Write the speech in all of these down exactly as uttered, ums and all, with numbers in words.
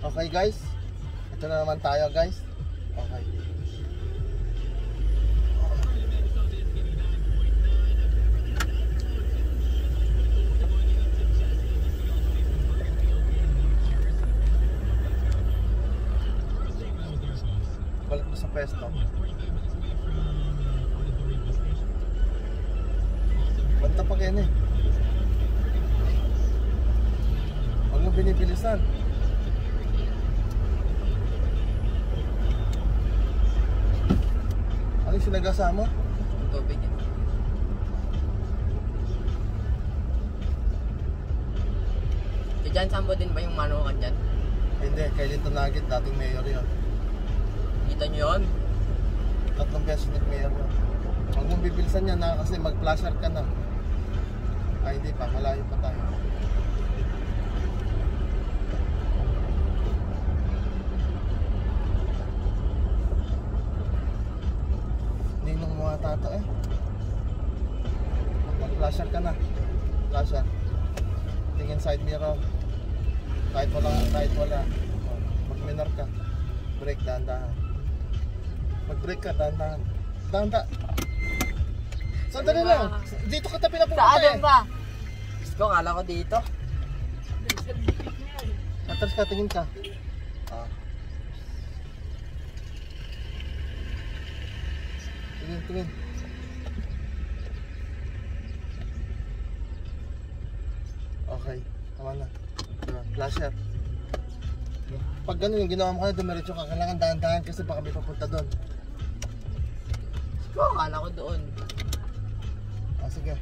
Okay guys, ito na naman tayo guys. Okay. Balik mo sa pwesto. Banta pa kayo eh. Huwag mo binibilisan. Ano yung sinagasa mo? Tubig yan. Si John Sambo din ba yung manukan dyan? Hindi, kay Lito Nugget, dating mayor yun. Kita nyo yun? Tatlong beses nag-mayor yun. Huwag mong bibilisan yan na kasi mag-flasher ka na. Ay hindi pa, malayo pa tayo. Ninong mga tato eh. Mag-flasher ka na. Flasher. Tingin side mirror. Kahit wala, kahit wala. Mag-minor ka. Brake, dahan-dahan. Mag-brake ka, dahan-dahan. Dahan-dahan. Sandali lang. Dito ka tabi na pupunta eh. Saan ba? Gusto ko, kala ko dito. Atras ka, tingin ka. Ah. Tingin, tingin. Okay, tama na. Diba? Flasher. Pag gano'n yung ginawa mo kayo, dumiretso ka. Kailangan dahan-dahan kasi baka may papunta doon. Gusto ko, kala ko doon. Ah, sige.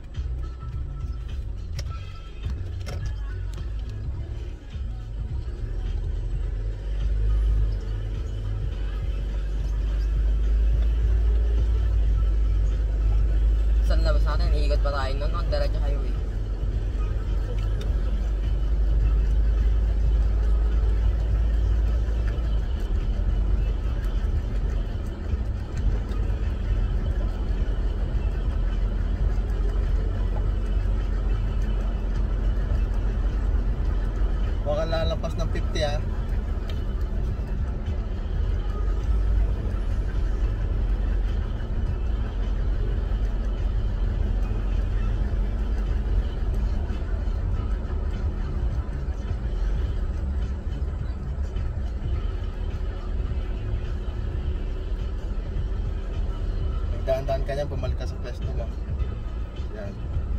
Saan labas natin? Iikot pa tayo nun. Ang Diretso Highway. Huwag kang lalapas ng fifty ah. Magdaan-daan ka niyan, bumalik ka sa pwesto mo. Yan.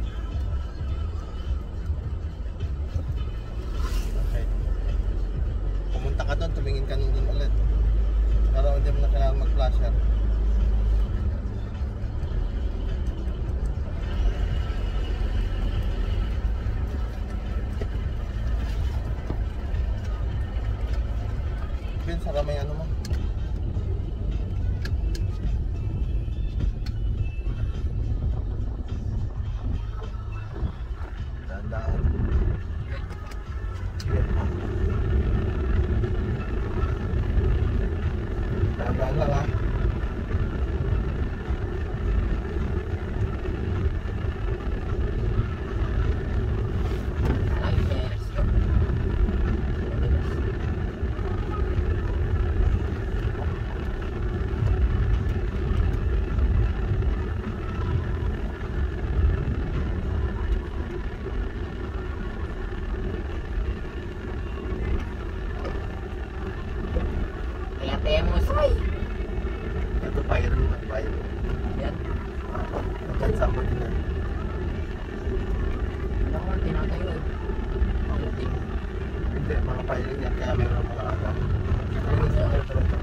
Okay. Pumunta ka doon, tumingin ka nun ulit. Para hindi mo na kailangan mag-flasher. Pin, saka may ano mo. Dahan-dahan. Dahan-dahan lang ah. Ay, yes. Kaya temos. Ay! Ito pyro, pyro. Yan. Diyan sa ako din yan. Ako, tinatayo eh. Ang uting. Hindi, mga pyro yan. Kaya meron mga agam. Ayun sa akin talaga.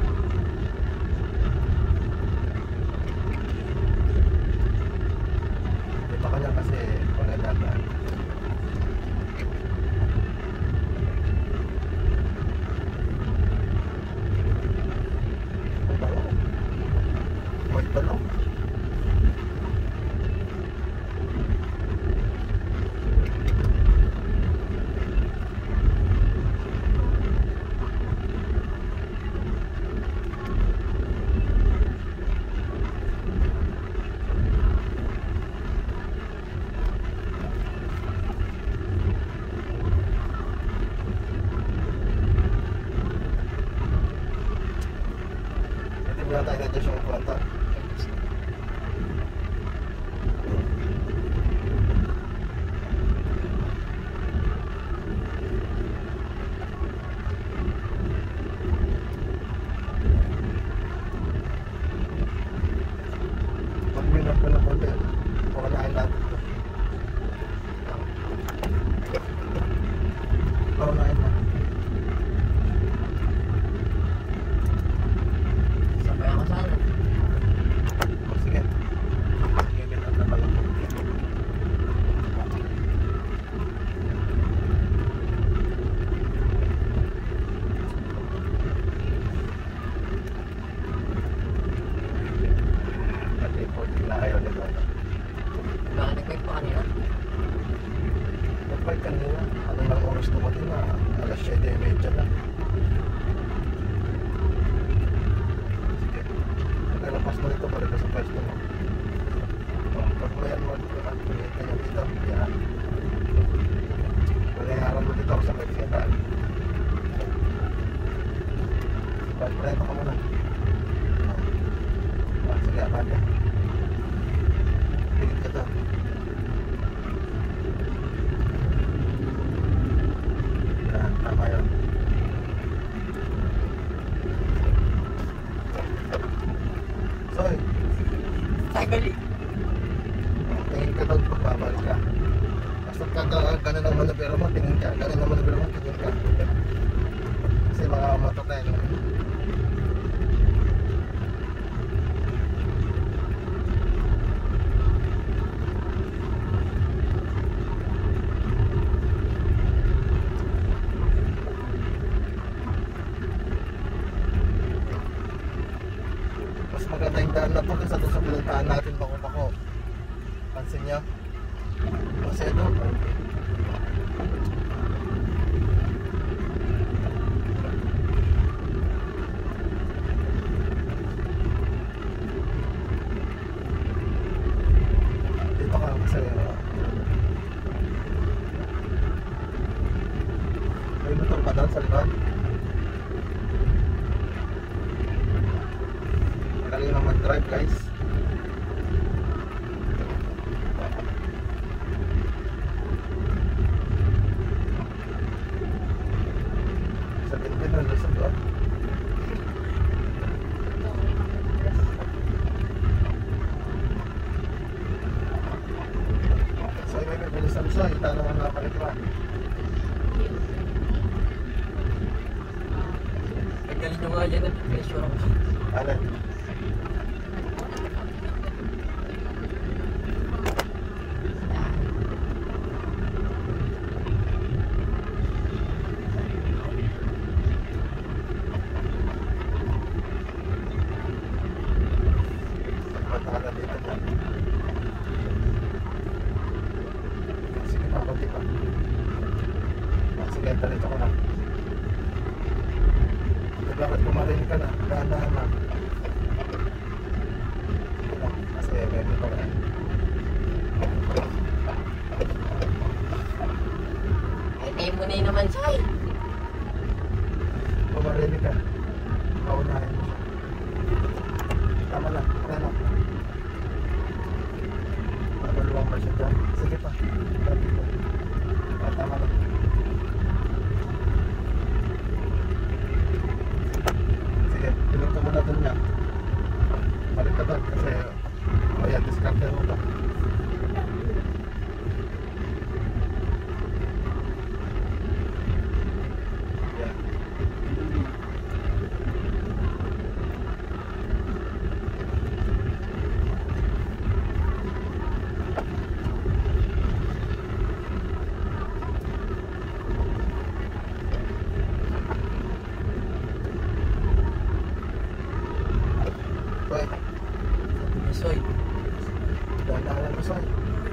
Ito ka niya kasi wala dapat. Ito lang. pwede siyang kwanta. Pag minap ka na konti, pakalain natin ito. Pakalain na. Sabay ako sana. Sige. Sige, minap na pala. Pati po, na ayaw nila. Baka nag-wait pa kanina. Nagpay kanina, ano lang oras dumating na, alas siyete trenta na. Sige, naglalabas mo nito, balik ka sa pwesto mo. Pag may ano, mag-kulit ka niya dito, yan. Palayaran mo dito ako sa pagsiyataan. Pag-preto ka muna. Ah, sige, apan ka. Tingin ka to. Yan, tama yun. Soy, Tagali. tingin ka doon pag babalik ka. Basta kagana ng manubero mo, tingin ka. Gana ng manubero mo, tingin ka. Kasi mga matatay. Mas maganda yung daan na to kaysa doon sa pinuntahan natin bako-bako. Pansin niyo? Kasi ito, dito ka kasi uh, may motor pa doon sa likod. Magaling lang mag-drive, guys. Sa pinpin na lusog doon. So, may bibilis na gusto. Itanong ang napalit ba? Nagaling nyo nga dyan at pressure ako. Alin? Pagpatahala dito mo. Sige pa, konti pa. Sige, talito ko na. Bakit kumarin ka na? Dahan-dahan na. Kasi medyo pa rin. Ay, tayo mo na yun naman, Sai. Kumarin ka. Paunahin mo siya. Tama na. Tama na. Mabaluwang ba siya dyan? Sige pa. Ah, tama na. Sige, tulong ka muna dun niya. Balik ka doon kasi ayan, discount mo ba? Yan. Soy, Soy. dahan-dahan mo, Soy.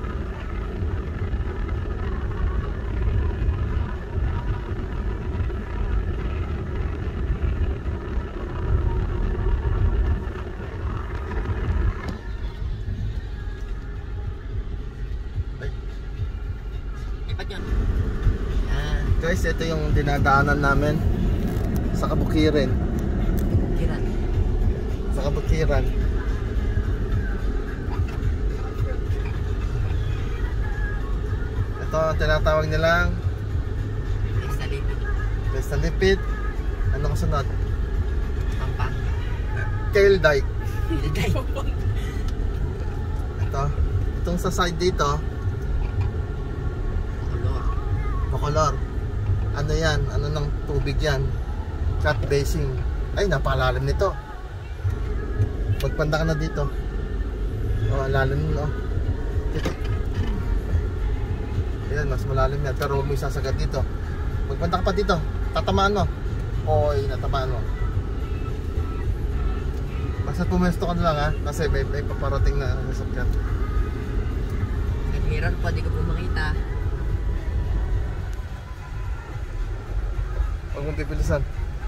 Ay. Ipat yun. Yan. Guys, ito yung dinadaanan namin sa Kabukirin. Kiran. Sa nakabukiran. Ito ang tinatawag nilang Sa lipid. Besta Lipid. Ano kasunod? Pampanga. Tail dike. Ilagay. Ito. Itong sa side dito, Color. makolor. Ano yan? Ano ng tubig yan? Cut basing. Ay, napakalalim nito. Pagpanda ka na dito. Oh, lalim no. Ayan, mas malalim yan. Pero huwag mo isasagad dito. Pagpanda ka pa dito, tatamaan mo. Oy, natamaan mo. Basta pumesto ka na lang ha. Kasi may, may paparating na sasakyan. Sa mirror po, di ko po makita. Huwag mong bibilisan.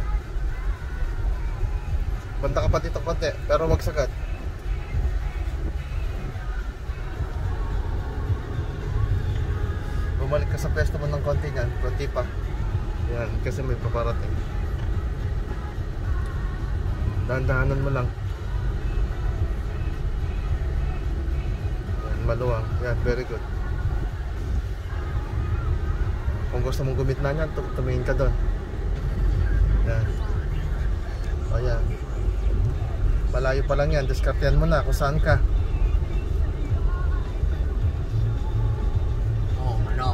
Banda ka pa dito konti, pero wag sagad. Bumalik ka sa pwesto mo ng konti yan, konti pa. Yan, kasi may paparating. Dahan-dahanan mo lang. Yan, maluwang. Yan, very good. Kung gusto mong gumitna niyan, tumingin ka doon. Yan. O yan. Malayo pa lang yan, diskartehan mo na kung saan ka. Oo, ano?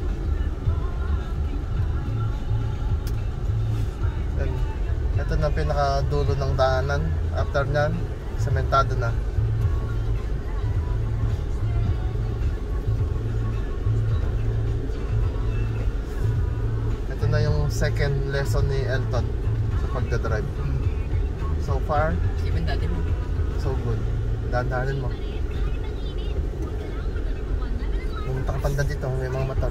Yan. Ito na pinakadulo ng daanan. After nyan, sementado na. Ito na yung second lesson ni Elton sa pagdadrive. So far, Even dati mo. so good. Dahan-dahanin mo. Pumunta ka panda dito, may mga motor.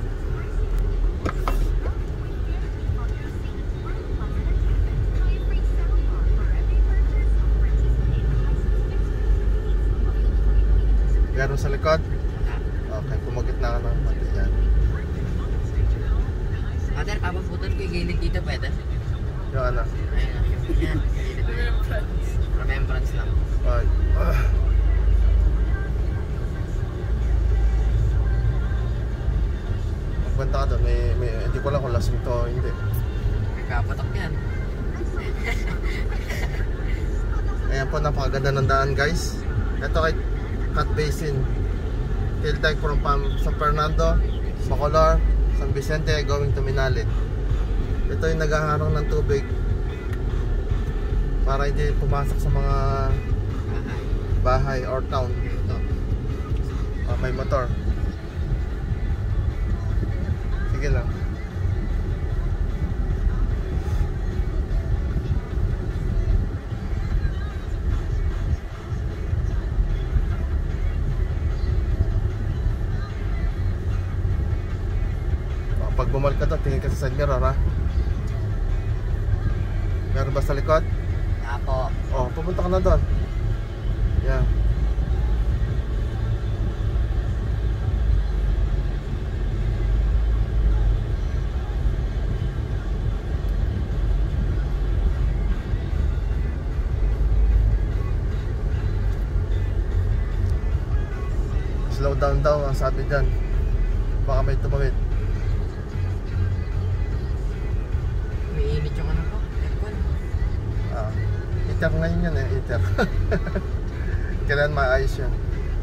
Meron sa likod? Okay, pumagit na ka ng pati yan. Father, papaputan ko yung gilid dito, pwede? Yung ano? Ayun na. Yan. Remembrance lang. Ay, ah. Magbanta ka doon, may, may, hindi ko lang kung lasing to o hindi. Nagkapatok yan. Ayan po, napakaganda ng daan guys. Ito kay Cut Basin, tail dike from Pam San Fernando, Bacolor, San Vicente going to Minalit. Ito yung naghaharang ng tubig para hindi pumasok sa mga bahay or town. Ito. Ah, may motor. Sige lang. Pag bumalik ka doon, tingin ka sa side mirror ha. Meron ba sa likod? Ako. Oh, pupunta ka na doon. Yan. Slow down daw ang sabi dyan. Baka may tumawid. Umiinit yung ano ko. Aircon. Ah, heater ngayon yan eh, heater. Kailan maayos yan.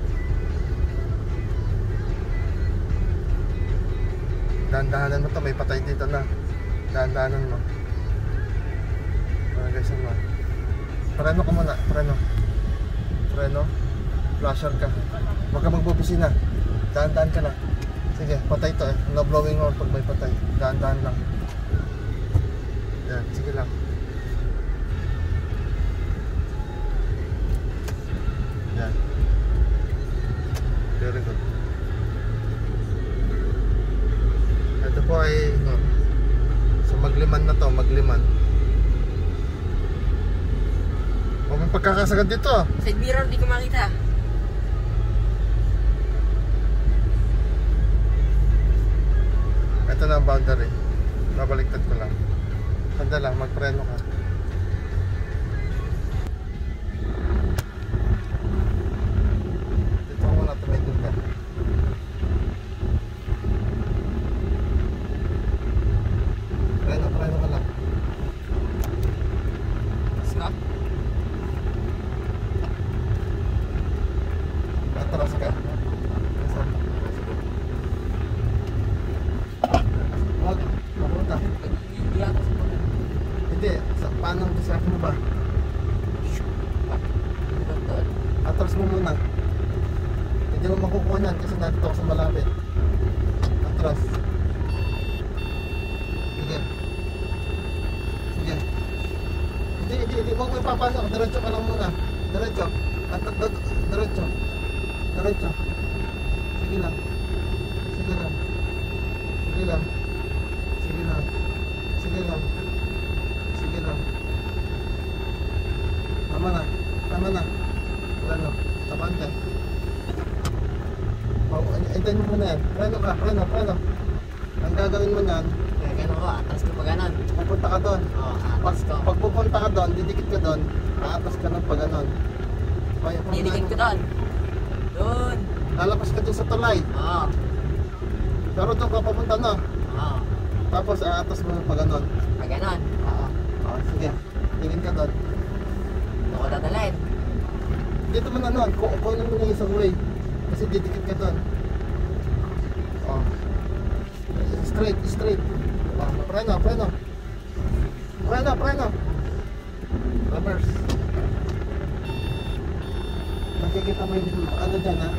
Dahan-dahanan mo to, may patay dito na. Dahan-dahanan mo. Parang guys, ano. Preno ka muna, preno. Preno. Flasher ka. Huwag ka magbubisina. Dahan-dahan ka na. Sige, patay to eh. No blowing horn pag may patay. Dahan-dahan lang. Yan, sige lang. Yan. Very good. Ito po ay no, so magliman na to, magliman. Huwag mong pagkakasagad dito. Side mirror, di ko makita. Ito na ang boundary. Babaliktad ko lang. Sanda lang, magpreno ka. Hindi, sa, paano ang discarte mo ba? Doon, doon. Atras mo muna. Hindi mo makukuha niyan kasi nandito ako sa malapit. Atras. Sige. Sige. Hindi, hindi, hindi. Huwag mo ipapasok. Diretso ka lang muna. Diretso. At, at, at, diretso. Diretso. Sige lang. Sige lang. Sige lang. Sige lang. Sige lang. Sige lang. Tama na. Tama na. Wala na. Tabante. Oh, ito mo muna yan. Preno ka. Preno. Preno. Ang gagawin mo yan, Kaya ganun ko, atras ko pa ganun. pupunta ka doon. Oo, Pag, atras ko. pag pupunta ka doon, didikit ka doon, aatas ka ng pag ganon. Kaya kung Didikit ko doon. Doon. lalabas ka doon sa tulay. Oo. Pero doon ka papunta na. Oo. Tapos aatas mo ng pag ganon. Pa ganun. Oo. Oo, sige. Tingin ka doon. Doon ko dadalhin. Dito mo na noon, kung kunin mo na isang way. Kasi didikit ka doon. Oh. Straight, straight. Oh, preno, preno. Preno, preno. Reverse. Nakikita mo yung ano dyan, ha?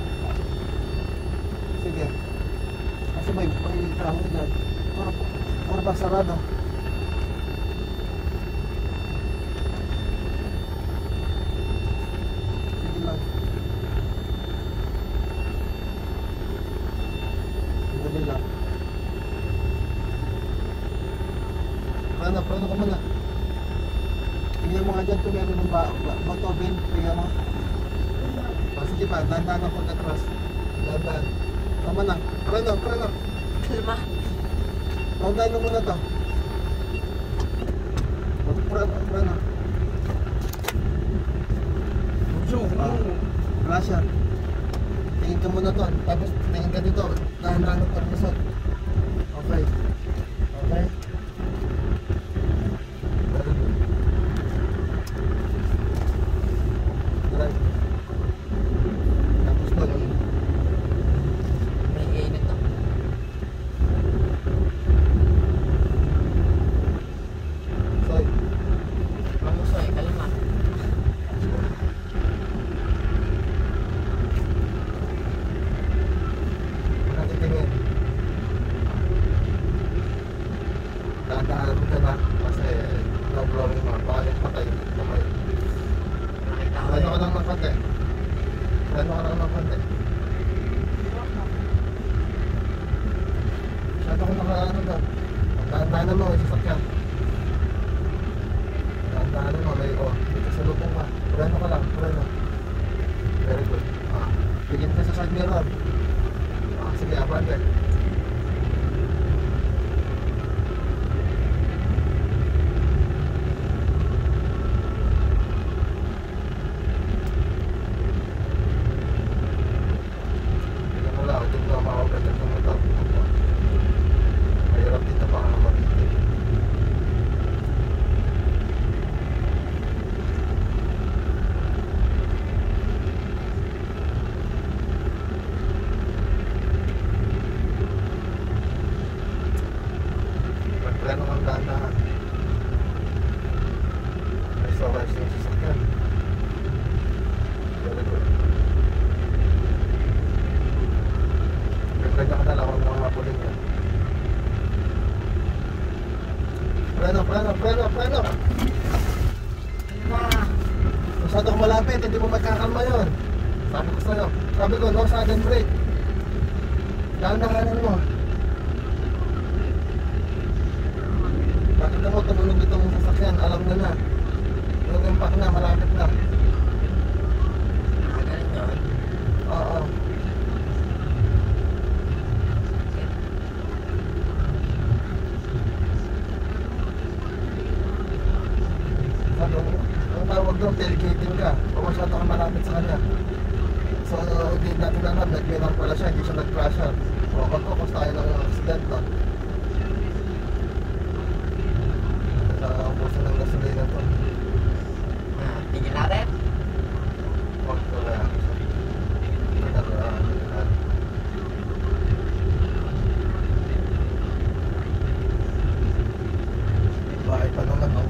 Sige. Kasi may pangitamo dyan. Para, para ba sarado? Sige lang. Dali lang. Preno, preno ka muna. Tingnan mo nga dyan kung meron ng ba ba bato, Ben. Tingnan mo. O, sige pa, dahan-dahan ang pag-atras. Dahan-dahan. Tama na. Preno, preno. Kalma. Dahan-dahan mo muna to. Preno, preno. Ah, wala siya. Tingin ka muna to. Tapos tingin ka dito. Dahan-dahan ang pag-asot. Okay. Okay. Very good. Drive. Tapos doon. May init to. Soy. Mamusoy, kalma. Natitingin. Dahan-dahan ka na kasi no-blowing mo. Baka yung patay. Kamay. Nakita ko Preno ka eh. lang ng konti. Preno ka lang ng konti. Masyado ko nakaano doon. Dahan-dahan mo, may sasakyan. Dahan-dahan mo, may o. Dito sa lupong ka. Preno ka lang, preno. Very good. Ah, tigil ka sa side mirror. Ah, sige, abante. Tignan mo lang, ito na makakagat ng motor. Mahirap dito pa ka naman. Magpreno kang dahan-dahan. May storage yung sasakyan. Very good. Magpreno ka na lang, huwag mo mapulin yan. Preno, preno, preno, preno! Masyado kang malapit, hindi mo magkakalma yun. Sabi ko sa'yo, sabi ko, no sudden brake. Dahan-dahanan mo. Bakit mo tumunog itong sasakyan? Alam na na. Yung impact na, malapit na. Ah, ganun yun. Oo. Sabi ko, ang tawag doon, tailgating ka. O masyado kang malapit sa kanya. So, hindi natin alam, nag-mirror pala siya, hindi siya nag-crasher. O, magkukos tayo ng accident doon. Sa puso ng gasolina to. Ah, tigil natin. Huwag ko na yan. Bahay pa naman, no?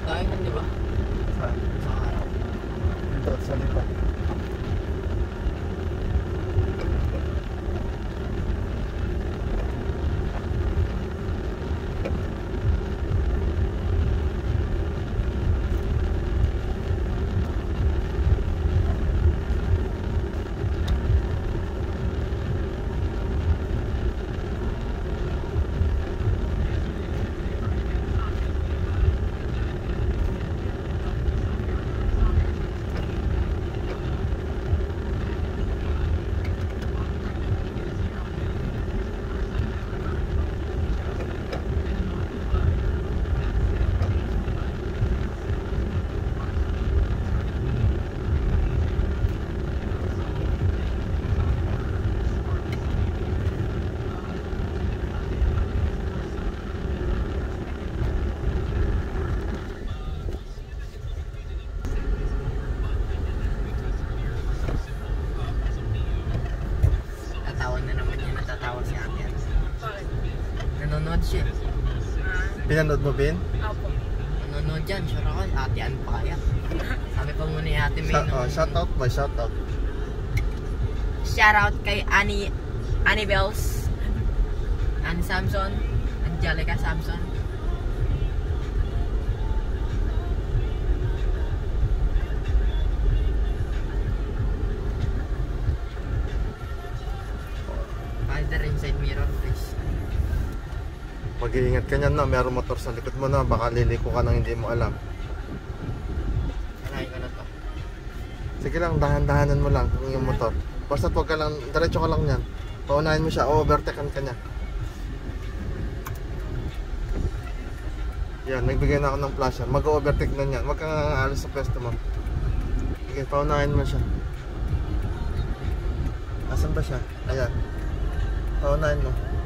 tayo nun, di ba? Saan? Sa araw. Dito sa likod. Tatawa na naman yun, natatawa si ate. Bakit? Nanonood siya. Ah, Pinanood mo, Bin? opo. Nanonood dyan, sure ako, ate ano pa kaya? Sabi pa muna ni ate May Shout, nung... oh, shout out ba? Shout out. Shout out kay Annie, Annie Bells, Annie Samson, Angelica Samson. Rider inside mirror, please. Mag-iingat ka niyan, no? Merong motor sa likod mo, no? Baka liliko ka nang hindi mo alam. Sanayin ko na to. Sige lang, dahan-dahanan mo lang yung motor. Basta huwag ka lang, diretso ka lang yan. Paunahin mo siya, o overtaken ka niya. Yan, nagbigay na ako ng flasher. Mag-overtake na niyan. Huwag kang aalis sa pwesto mo. Sige, paunahin mo siya. Asan ba siya? Ayan. Paunahin mo.